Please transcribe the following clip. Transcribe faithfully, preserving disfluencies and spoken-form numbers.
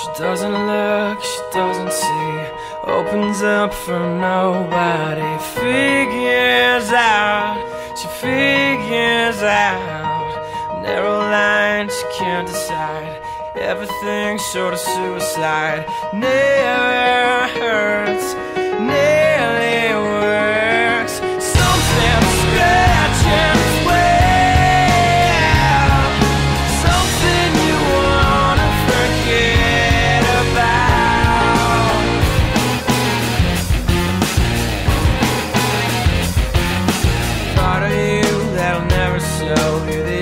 She doesn't look, she doesn't see, opens up for nobody. Figures out, she figures out. Narrow line, she can't decide. Everything short of suicide. Never hurts, nearly works. Something scratching its way out. Something you wanna forget about. Part of you that'll never show you the